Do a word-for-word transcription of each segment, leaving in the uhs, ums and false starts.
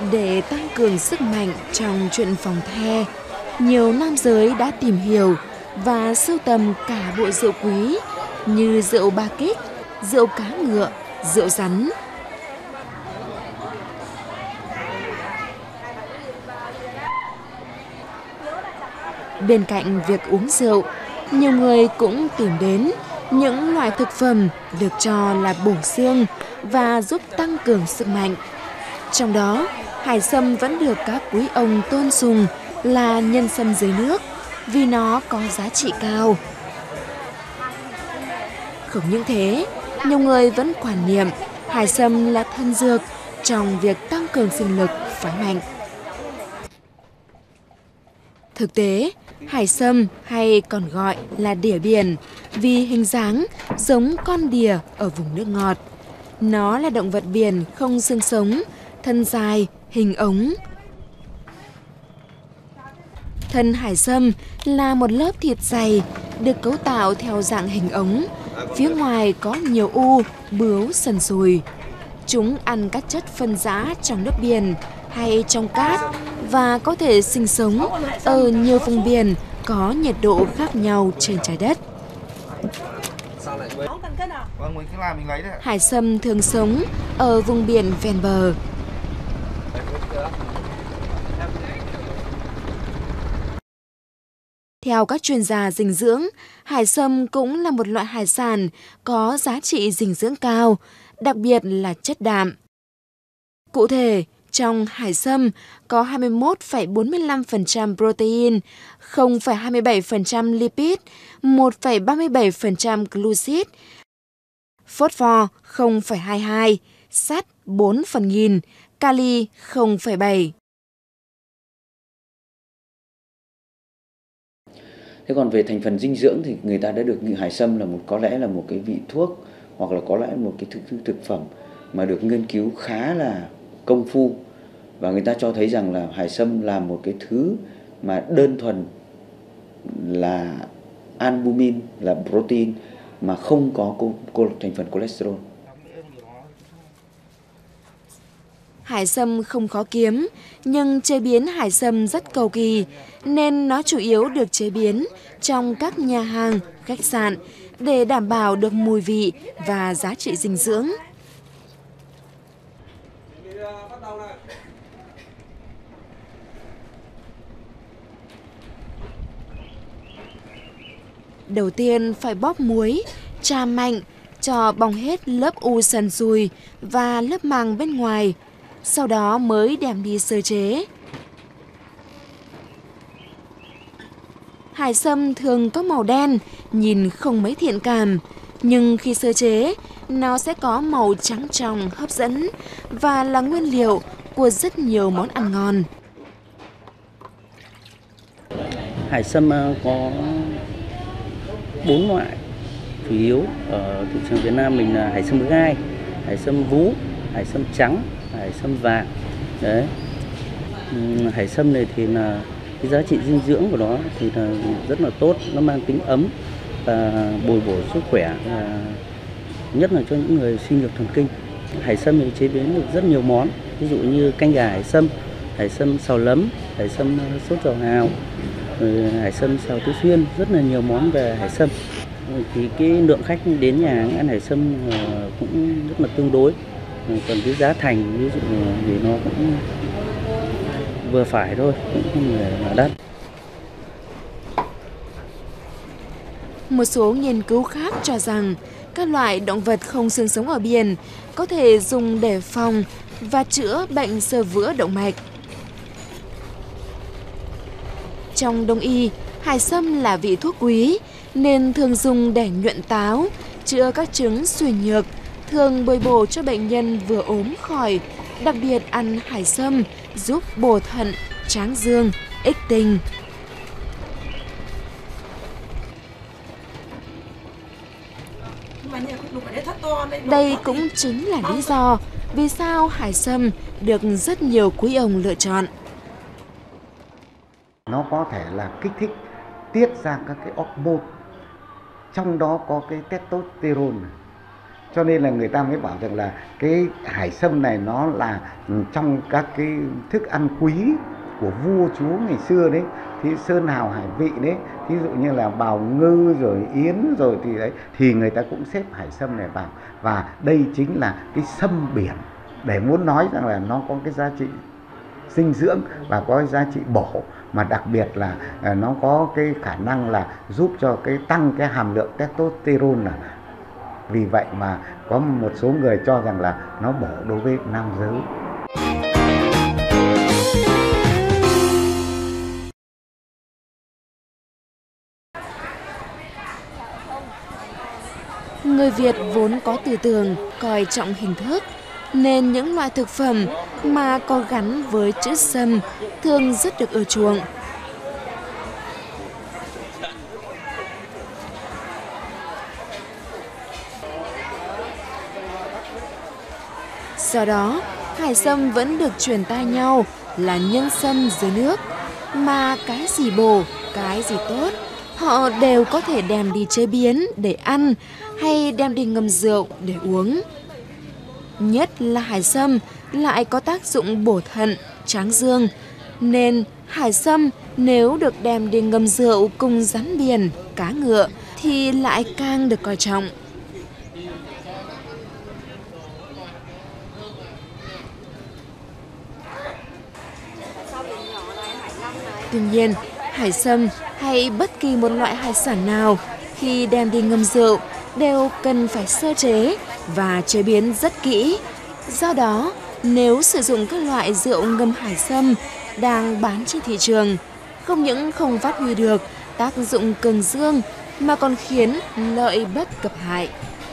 Để tăng cường sức mạnh trong chuyện phòng the, nhiều nam giới đã tìm hiểu và sưu tầm cả bộ rượu quý như rượu ba kích, rượu cá ngựa, rượu rắn. Bên cạnh việc uống rượu, nhiều người cũng tìm đến những loại thực phẩm được cho là bổ xương và giúp tăng cường sức mạnh. Trong đó, hải sâm vẫn được các quý ông tôn sùng là nhân sâm dưới nước vì nó có giá trị cao. Không những thế, nhiều người vẫn quan niệm hải sâm là thân dược trong việc tăng cường sinh lực, phái mạnh. Thực tế, hải sâm hay còn gọi là đỉa biển vì hình dáng giống con đỉa ở vùng nước ngọt. Nó là động vật biển không xương sống, thân dài, hình ống. Thân hải sâm là một lớp thịt dày được cấu tạo theo dạng hình ống. Phía ngoài có nhiều u, bướu, sần sùi. Chúng ăn các chất phân rã trong nước biển hay trong cát và có thể sinh sống ở nhiều vùng biển có nhiệt độ khác nhau trên trái đất. Hải sâm thường sống ở vùng biển ven bờ. Theo các chuyên gia dinh dưỡng, hải sâm cũng là một loại hải sản có giá trị dinh dưỡng cao, đặc biệt là chất đạm. Cụ thể, trong hải sâm có hai mươi mốt phẩy bốn mươi lăm phần trăm protein, không phẩy hai mươi bảy phần trăm lipid, một phẩy ba mươi bảy phần trăm glucid, phosphor không phẩy hai mươi hai, sắt bốn phần nghìn, kali không phẩy bảy. Thế còn về thành phần dinh dưỡng thì người ta đã được hải sâm là một có lẽ là một cái vị thuốc hoặc là có lẽ một cái thực, thực phẩm mà được nghiên cứu khá là công phu, và người ta cho thấy rằng là hải sâm là một cái thứ mà đơn thuần là albumin, là protein mà không có cô, cô, thành phần cholesterol. Hải sâm không khó kiếm, nhưng chế biến hải sâm rất cầu kỳ, nên nó chủ yếu được chế biến trong các nhà hàng, khách sạn để đảm bảo được mùi vị và giá trị dinh dưỡng. Đầu tiên phải bóp muối, trà mạnh, cho bong hết lớp u sần sùi và lớp màng bên ngoài, sau đó mới đem đi sơ chế. Hải sâm thường có màu đen, nhìn không mấy thiện cảm, nhưng khi sơ chế, nó sẽ có màu trắng trong hấp dẫn và là nguyên liệu của rất nhiều món ăn ngon. Hải sâm có bốn loại chủ yếu ở thị trường Việt Nam mình là hải sâm gai, hải sâm vú, hải sâm trắng, hải sâm vàng. Đấy. Hải sâm này thì là cái giá trị dinh dưỡng của nó thì là rất là tốt, nó mang tính ấm và bồi bổ sức khỏe, và nhất là cho những người suy nhược thần kinh. Hải sâm thì chế biến được rất nhiều món, ví dụ như canh gà hải sâm, hải sâm xào lấm, hải sâm sốt giò hào, rồi hải sâm xào tứ xuyên, rất là nhiều món về hải sâm. Thì cái lượng khách đến nhà ăn hải sâm cũng rất là tương đối. Còn cái giá thành ví dụ thì nó cũng vừa phải thôi, cũng không là đắt. Một số nghiên cứu khác cho rằng các loại động vật không xương sống ở biển có thể dùng để phòng và chữa bệnh xơ vữa động mạch. Trong đông y, hải sâm là vị thuốc quý nên thường dùng để nhuận táo, chữa các chứng suy nhược, thường bồi bổ cho bệnh nhân vừa ốm khỏi. Đặc biệt ăn hải sâm giúp bổ thận, tráng dương, ích tinh. Đây cũng chính là lý do vì sao hải sâm được rất nhiều quý ông lựa chọn. Nó có thể là kích thích tiết ra các cái hormone, trong đó có cái testosterone. Cho nên là người ta mới bảo rằng là cái hải sâm này nó là trong các cái thức ăn quý của vua chúa ngày xưa đấy, thì sơn hào hải vị đấy, ví dụ như là bào ngư rồi yến rồi thì đấy, thì người ta cũng xếp hải sâm này vào. Và đây chính là cái sâm biển, để muốn nói rằng là nó có cái giá trị dinh dưỡng và có cái giá trị bổ, mà đặc biệt là nó có cái khả năng là giúp cho cái tăng cái hàm lượng testosterone. Là vì vậy mà có một số người cho rằng là nó bổ đối với nam giới. Người Việt vốn có tư tưởng coi trọng hình thức, nên những loại thực phẩm mà có gắn với chữ sâm thường rất được ưa chuộng. Do đó, hải sâm vẫn được truyền tai nhau là nhân sâm dưới nước, mà cái gì bổ, cái gì tốt, họ đều có thể đem đi chế biến để ăn hay đem đi ngâm rượu để uống. Nhất là hải sâm lại có tác dụng bổ thận, tráng dương, nên hải sâm nếu được đem đi ngâm rượu cùng rắn biển, cá ngựa thì lại càng được coi trọng. Tuy nhiên, hải sâm hay bất kỳ một loại hải sản nào khi đem đi ngâm rượu đều cần phải sơ chế và chế biến rất kỹ. Do đó, nếu sử dụng các loại rượu ngâm hải sâm đang bán trên thị trường, không những không phát huy được tác dụng cường dương mà còn khiến lợi bất cập hại.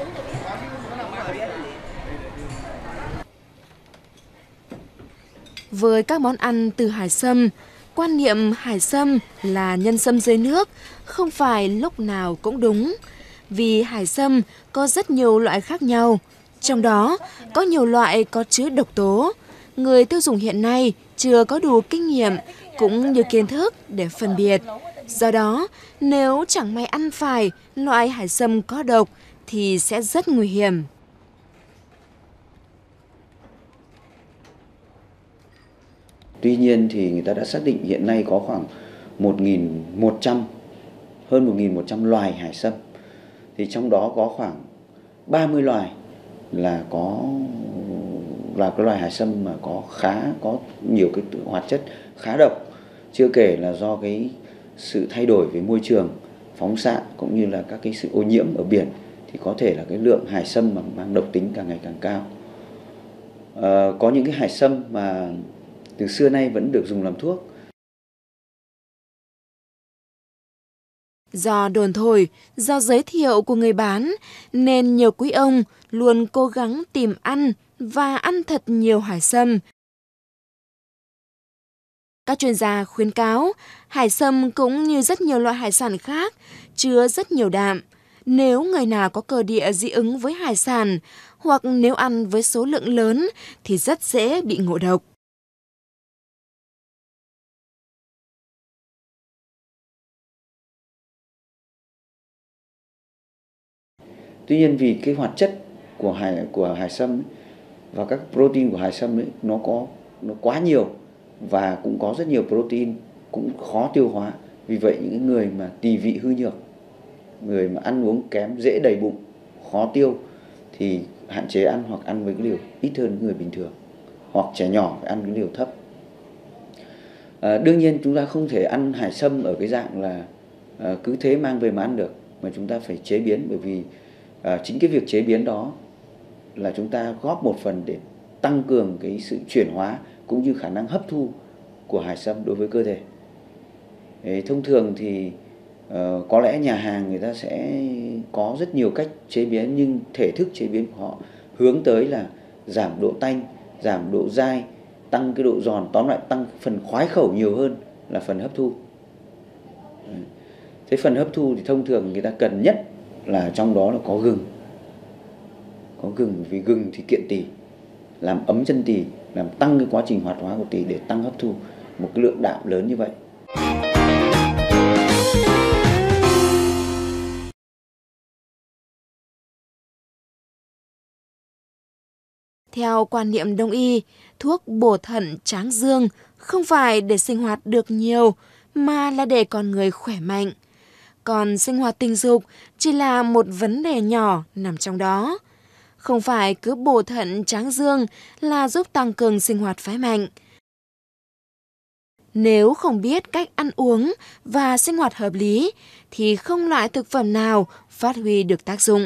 Với các món ăn từ hải sâm, quan niệm hải sâm là nhân sâm dưới nước không phải lúc nào cũng đúng, vì hải sâm có rất nhiều loại khác nhau, trong đó có nhiều loại có chứa độc tố. Người tiêu dùng hiện nay chưa có đủ kinh nghiệm cũng như kiến thức để phân biệt. Do đó, nếu chẳng may ăn phải loại hải sâm có độc thì sẽ rất nguy hiểm. Tuy nhiên thì người ta đã xác định hiện nay có khoảng một nghìn một trăm, hơn một nghìn một trăm loài hải sâm. Thì trong đó có khoảng ba mươi loài là có là cái loài hải sâm mà có khá có nhiều cái hoạt chất khá độc. Chưa kể là do cái sự thay đổi về môi trường, phóng xạ cũng như là các cái sự ô nhiễm ở biển thì có thể là cái lượng hải sâm mà mang độc tính càng ngày càng cao. À, có những cái hải sâm mà từ xưa nay vẫn được dùng làm thuốc. Do đồn thổi, do giới thiệu của người bán, nên nhiều quý ông luôn cố gắng tìm ăn và ăn thật nhiều hải sâm. Các chuyên gia khuyến cáo, hải sâm cũng như rất nhiều loại hải sản khác, chứa rất nhiều đạm. Nếu người nào có cơ địa dị ứng với hải sản, hoặc nếu ăn với số lượng lớn thì rất dễ bị ngộ độc. Tuy nhiên vì cái hoạt chất của hải của hải sâm ấy, và các protein của hải sâm ấy, nó có nó quá nhiều và cũng có rất nhiều protein cũng khó tiêu hóa. Vì vậy những người mà tỳ vị hư nhược, người mà ăn uống kém, dễ đầy bụng, khó tiêu thì hạn chế ăn hoặc ăn với cái liều ít hơn người bình thường, hoặc trẻ nhỏ phải ăn cái liều thấp. À, đương nhiên chúng ta không thể ăn hải sâm ở cái dạng là à, cứ thế mang về mà ăn được, mà chúng ta phải chế biến, bởi vì à, chính cái việc chế biến đó là chúng ta góp một phần để tăng cường cái sự chuyển hóa cũng như khả năng hấp thu của hải sâm đối với cơ thể. Thế thông thường thì uh, có lẽ nhà hàng người ta sẽ có rất nhiều cách chế biến, nhưng thể thức chế biến của họ hướng tới là giảm độ tanh, giảm độ dai, tăng cái độ giòn, tóm lại tăng phần khoái khẩu nhiều hơn là phần hấp thu. Thế phần hấp thu thì thông thường người ta cần nhất là trong đó là có gừng. Có gừng, vì gừng thì kiện tỳ, làm ấm chân tỳ, làm tăng cái quá trình hoạt hóa của tỳ để tăng hấp thu một cái lượng đạm lớn như vậy. Theo quan niệm Đông y, thuốc bổ thận tráng dương không phải để sinh hoạt được nhiều mà là để con người khỏe mạnh. Còn sinh hoạt tình dục chỉ là một vấn đề nhỏ nằm trong đó. Không phải cứ bổ thận tráng dương là giúp tăng cường sinh hoạt phái mạnh. Nếu không biết cách ăn uống và sinh hoạt hợp lý thì không loại thực phẩm nào phát huy được tác dụng.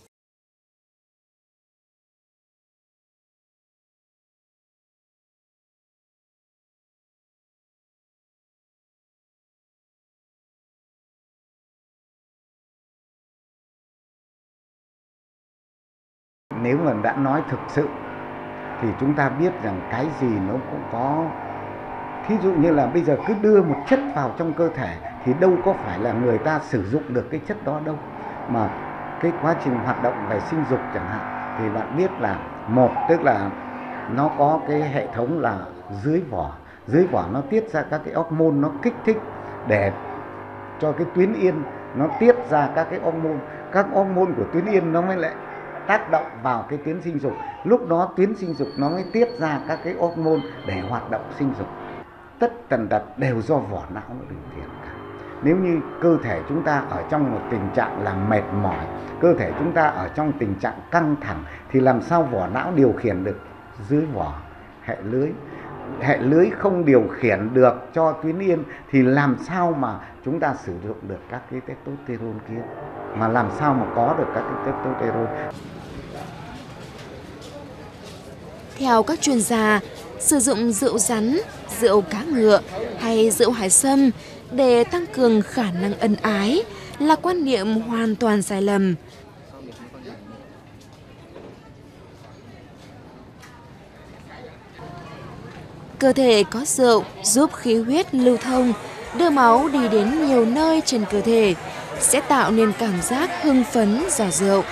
Nếu mà đã nói thực sự thì chúng ta biết rằng cái gì nó cũng có. Thí dụ như là bây giờ cứ đưa một chất vào trong cơ thể thì đâu có phải là người ta sử dụng được cái chất đó đâu. Mà cái quá trình hoạt động về sinh dục chẳng hạn thì bạn biết là một, tức là nó có cái hệ thống là dưới vỏ. Dưới vỏ nó tiết ra các cái hormone nó kích thích để cho cái tuyến yên nó tiết ra các cái hormone. Các hormone của tuyến yên nó mới lại tác động vào cái tuyến sinh dục. Lúc đó tuyến sinh dục nó mới tiết ra các cái hormone để hoạt động sinh dục. Tất tần tật đều do vỏ não nó điều khiển cả. Nếu như cơ thể chúng ta ở trong một tình trạng là mệt mỏi, cơ thể chúng ta ở trong tình trạng căng thẳng thì làm sao vỏ não điều khiển được dưới vỏ hệ lưới. Hệ lưới không điều khiển được cho tuyến yên thì làm sao mà chúng ta sử dụng được các cái testosterone kia, mà làm sao mà có được các cái testosterone. Theo các chuyên gia, sử dụng rượu rắn, rượu cá ngựa hay rượu hải sâm để tăng cường khả năng ân ái là quan niệm hoàn toàn sai lầm. Cơ thể có rượu giúp khí huyết lưu thông, đưa máu đi đến nhiều nơi trên cơ thể, sẽ tạo nên cảm giác hưng phấn do rượu.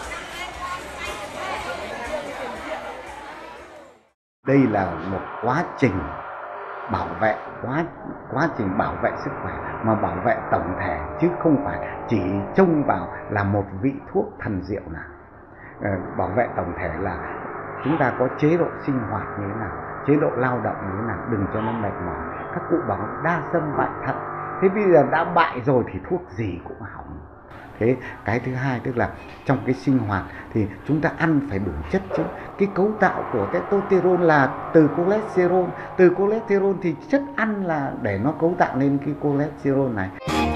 Đây là một quá trình bảo vệ, quá quá trình bảo vệ sức khỏe mà bảo vệ tổng thể, chứ không phải chỉ trông vào là một vị thuốc thần diệu nào. À, bảo vệ tổng thể là chúng ta có chế độ sinh hoạt như thế nào, chế độ lao động như thế nào, đừng cho nó mệt mỏi. Các cụ bảo đa xâm bại thận, thế bây giờ đã bại rồi thì thuốc gì cũng hỏng. Thế cái thứ hai tức là trong cái sinh hoạt thì chúng ta ăn phải đủ chất chứ. Cái cấu tạo của testosterone là từ cholesterol, từ cholesterol thì chất ăn là để nó cấu tạo nên cái cholesterol này.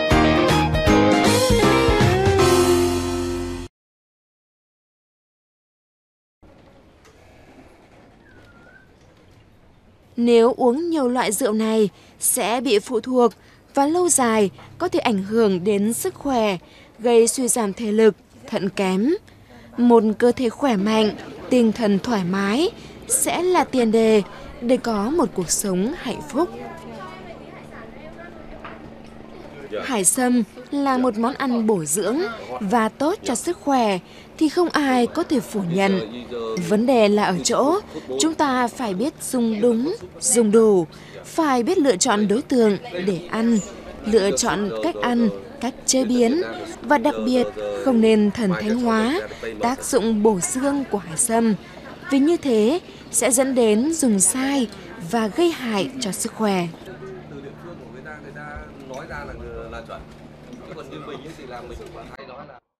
Nếu uống nhiều loại rượu này sẽ bị phụ thuộc và lâu dài có thể ảnh hưởng đến sức khỏe, gây suy giảm thể lực, thận kém. Một cơ thể khỏe mạnh, tinh thần thoải mái sẽ là tiền đề để có một cuộc sống hạnh phúc. Hải sâm là một món ăn bổ dưỡng và tốt cho sức khỏe thì không ai có thể phủ nhận. Vấn đề là ở chỗ chúng ta phải biết dùng đúng, dùng đủ, phải biết lựa chọn đối tượng để ăn, lựa chọn cách ăn, cách chế biến và đặc biệt không nên thần thánh hóa tác dụng bổ dương của hải sâm, vì như thế sẽ dẫn đến dùng sai và gây hại cho sức khỏe. Từ địa phương của người ta, người ta nói ra là là chuẩn. Chứ còn như mình thì là mình phải hay nói là